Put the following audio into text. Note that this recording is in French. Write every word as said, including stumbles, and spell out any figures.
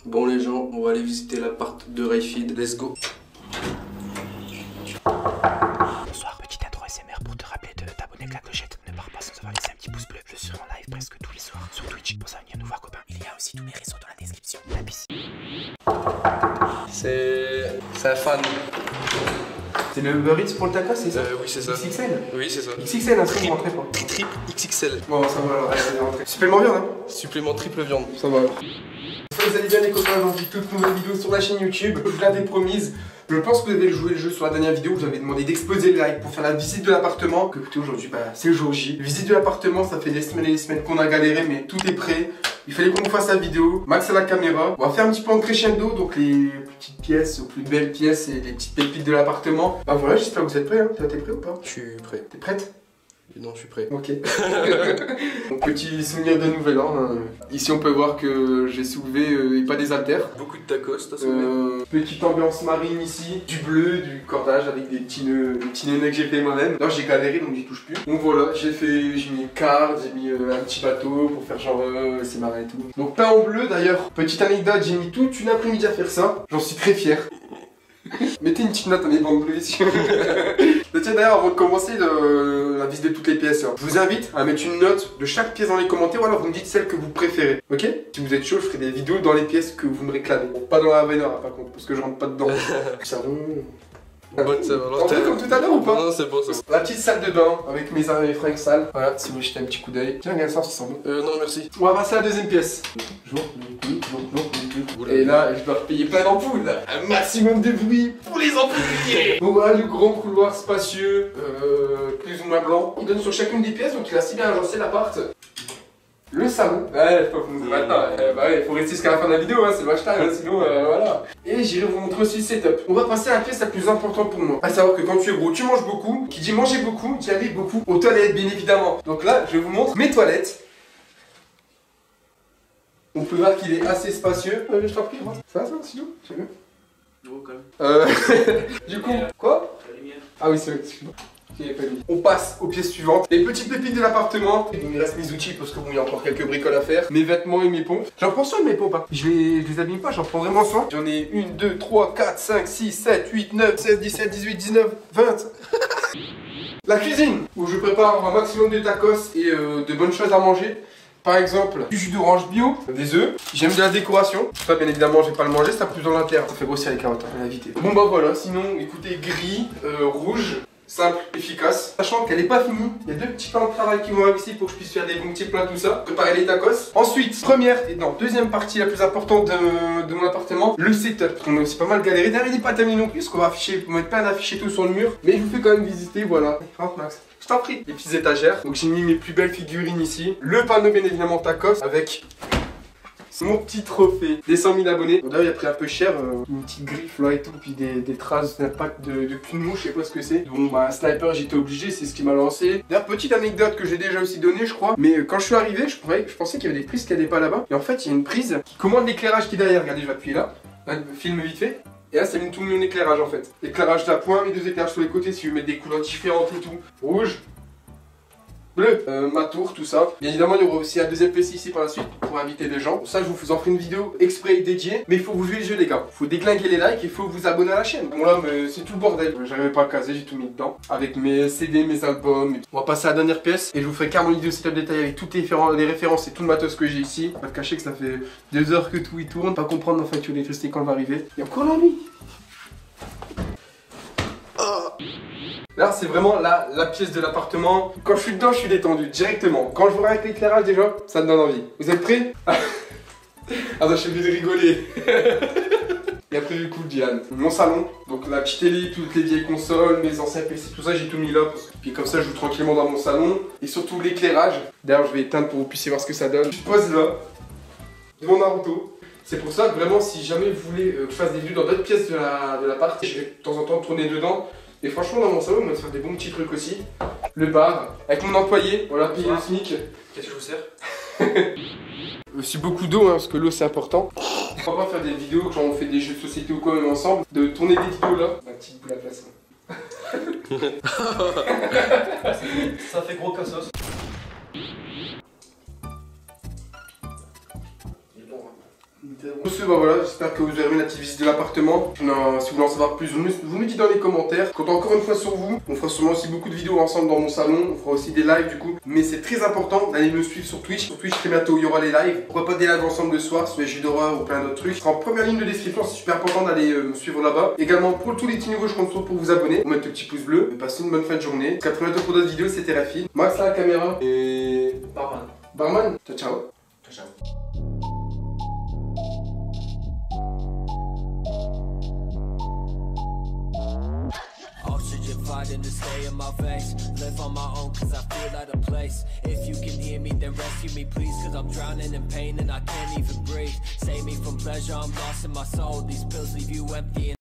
Bon les gens, on va aller visiter l'appart de Rayfeed. Let's go. Bonsoir, petite intro S M R pour te rappeler de t'abonner avec la clochette. Ne pars pas sans avoir laissé un petit pouce bleu. Je suis en live presque tous les soirs sur Twitch. Pour ça, venir nous voir copains. Il y a aussi tous mes réseaux dans la description. La piscine. C'est... c'est un fan. C'est le Uber Eats pour le tacos, c'est ça? Euh, oui c'est ça. X X L. Oui c'est ça. X X L, un truc, vous rentrez pas. Triple X X L. Bon, ça va alors, allez, rentrez. Supplément viande, hein? Supplément triple viande. Ça va alors. Vous allez bien les copains, aujourd'hui toute nouvelle vidéo sur la chaîne YouTube. Je vous l'avais promise. Je pense que vous avez joué le jeu sur la dernière vidéo où j'avais demandé d'exploser le like pour faire la visite de l'appartement. Que écoutez, aujourd'hui, bah, c'est le jour J. Visite de l'appartement, ça fait des semaines et des semaines qu'on a galéré, mais tout est prêt. Il fallait qu'on fasse la vidéo. Max à la caméra. On va faire un petit peu en crescendo, donc les petites pièces, aux plus belles pièces et les petites pépites de l'appartement. Bah voilà, j'espère que vous êtes prêts. Hein. T'es prêt ou pas? Je suis prêt. T'es prête? Non, je suis prêt. Ok. Mon petit souvenir de nouvel an. Hein. Ici, on peut voir que j'ai soulevé euh, et pas des haltères. Beaucoup de tacos, t'as soulevé. Euh, petite ambiance marine ici, du bleu, du cordage avec des petits nœuds, des petits nœuds que j'ai fait moi-même. Là, j'ai galéré donc j'y touche plus. Donc voilà, j'ai fait, j'ai mis une carte, j'ai mis euh, un petit bateau pour faire genre euh, c'est marrant et tout. Donc peint en bleu d'ailleurs. Petite anecdote, j'ai mis toute une après-midi à faire ça. J'en suis très fier. Mettez une petite note à mes bandes bleues ici. Tiens d'ailleurs avant de commencer le, la visite de toutes les pièces, hein, je vous invite à mettre une note de chaque pièce dans les commentaires ou alors vous me dites celle que vous préférez. Ok? Si vous êtes chaud, je ferai des vidéos dans les pièces que vous me réclamez. Bon, pas dans la Raveneur hein, par contre, parce que je rentre pas dedans. Savon. Bonne ça va. T'en veux comme tout à l'heure ou pas? Non, c'est bon, c'est bon. La petite salle de bain avec mes, mes fringues sales. Voilà, si vous voulez jeter un petit coup d'œil. Tiens, regarde ça, ça sent bon. Euh, non, merci. On va passer à la deuxième pièce. Jour, nuit, jour, jour, nuit. Et là, je dois repayer plein d'ampoules. Un maximum de bruit pour les ampoules. Donc voilà, le grand couloir spacieux, euh, plus ou moins blanc. Il donne sur chacune des pièces, donc il a si bien agencé l'appart. Le salon. Ouais, faut vous maintenant. Euh, bah ouais, faut rester jusqu'à la fin de la vidéo, hein, c'est le hashtag, hein, sinon euh, voilà. Et j'irai vous montrer aussi le setup. On va passer à la pièce la plus importante pour moi. À savoir que quand tu es gros, tu manges beaucoup. Qui dit manger beaucoup, dit aller beaucoup aux toilettes, bien évidemment. Donc là, je vous montre mes toilettes. On peut voir qu'il est assez spacieux. Euh, je t'en prie, rentre. Ça va, ça, sinon? Tu veux? Gros quand même. Euh. Du coup, quoi? La lumière. Ah oui, c'est vrai, excuse-moi. On passe aux pièces suivantes. Les petites pépites de l'appartement. Il me reste mes outils parce que bon, il y a encore quelques bricoles à faire. Mes vêtements et mes pompes. J'en prends soin de mes pompes. Hein. Je, les, je les abîme pas, j'en prends vraiment soin. J'en ai une, deux, trois, quatre, cinq, six, sept, huit, neuf, seize, dix-sept, dix-huit, dix-neuf, vingt. La cuisine où je prépare un maximum de tacos et euh, de bonnes choses à manger. Par exemple, du jus d'orange bio, des œufs. J'aime de la décoration. Ça, bien évidemment, je vais pas le manger, ça plus dans l'intérieur. Ça fait grossir les carottes, hein, à éviter. Bon bah voilà, sinon, écoutez, gris, euh, rouge. Simple, efficace. Sachant qu'elle n'est pas finie, il y a deux petits plans de travail qui vont arriver ici pour que je puisse faire des bons petits plats, tout ça. Préparer les tacos. Ensuite, première et non, deuxième partie la plus importante de, de mon appartement, le setup. On a aussi pas mal galéré. Derrière, il n'est pas terminé non plus, parce qu'on va afficher, on va mettre plein d'affiches et tout sur le mur. Mais je vous fais quand même visiter, voilà. Rentre Max. Je t'en prie. Les petites étagères. Donc j'ai mis mes plus belles figurines ici. Le panneau bien évidemment tacos avec mon petit trophée des cent mille abonnés. D'ailleurs il a pris un peu cher, euh, une petite griffe là et tout, puis des, des traces d'impact de, de cul de mouche, je sais pas ce que c'est. Bon bah sniper j'étais obligé, c'est ce qui m'a lancé. D'ailleurs petite anecdote que j'ai déjà aussi donnée je crois, mais euh, quand je suis arrivé je, pourrais, je pensais qu'il y avait des prises qui n'allaient pas là-bas. Et en fait il y a une prise qui commande l'éclairage qui est derrière, regardez je vais appuyer là, là filme vite fait. Et là ça met tout mon éclairage en fait. Éclairage d'appoint, mes deux éclairages sur les côtés si je veux mettre des couleurs différentes et tout. Rouge, bleu, euh, ma tour, tout ça. Bien évidemment, il y aura aussi un deuxième P C ici par la suite pour inviter des gens. Ça, je vous en ferai une vidéo exprès dédiée. Mais il faut vous jouer le jeu, les gars. Il faut déglinguer les likes, il faut vous abonner à la chaîne. Bon, là, c'est tout le bordel. J'arrivais pas à caser, j'ai tout mis dedans. Avec mes C D, mes albums. On va passer à la dernière pièce. Et je vous ferai carrément une vidéo setup détaillée avec toutes les, les références et tout le matos que j'ai ici. Pas te cacher que ça fait deux heures que tout y tourne. Pas comprendre ma facture d'électricité quand elle va arriver. Il y a encore la nuit. Là, c'est vraiment la, la pièce de l'appartement. Quand je suis dedans, je suis détendu directement. Quand je vois avec l'éclairage, déjà, ça me donne envie. Vous êtes prêts? Ah non, j'ai envie de rigoler. Et après, du coup, Diane. Mon salon, donc la petite télé, toutes les vieilles consoles, mes anciens P C, tout ça, j'ai tout mis là. Parce que... Puis comme ça, je joue tranquillement dans mon salon. Et surtout l'éclairage. D'ailleurs, je vais éteindre pour que vous puissiez voir ce que ça donne. Je pose là, devant Naruto. C'est pour ça que vraiment, si jamais vous voulez que je fasse des vidéos dans d'autres pièces de l'appart, la, de je vais de temps en temps tourner dedans. Et franchement, dans mon salon, on va se faire des bons petits trucs aussi. Le bar, avec mon employé, voilà, payer le SMIC. Qu'est-ce que je vous sers? Aussi beaucoup d'eau, hein, parce que l'eau c'est important. On va pas faire des vidéos, genre on fait des jeux de société ou quoi même ensemble, de tourner des vidéos là. Ma petite boule à place. Ça fait gros cassos. Bon, Pour ce, bah voilà, j'espère que vous avez aimé la petite visite de l'appartement. Non, si vous voulez en savoir plus, vous me, vous me dites dans les commentaires. Comptez encore une fois sur vous. On fera sûrement aussi beaucoup de vidéos ensemble dans mon salon. On fera aussi des lives du coup. Mais c'est très important d'aller me suivre sur Twitch. Sur Twitch, très bientôt, il y aura les lives. Pourquoi pas des lives ensemble le soir, sur les jeux d'horreur ou plein d'autres trucs. Ce sera en première ligne de description. C'est super important d'aller euh, me suivre là-bas. Également, pour tous les petits nouveaux, je compte sur pour vous abonner. Vous mettre le petit pouce bleu. Passez une bonne fin de journée. Jusqu'à très bientôt pour d'autres vidéos. C'était Rafi. Max à la caméra. Et. Barman. Barman. Ciao, ciao. Ciao, ciao. Oxygen fighting to stay in my veins. Live on my own cause I feel out of place. If you can hear me then rescue me please, cause I'm drowning in pain and I can't even breathe. Save me from pleasure, I'm lost in my soul. These pills leave you empty.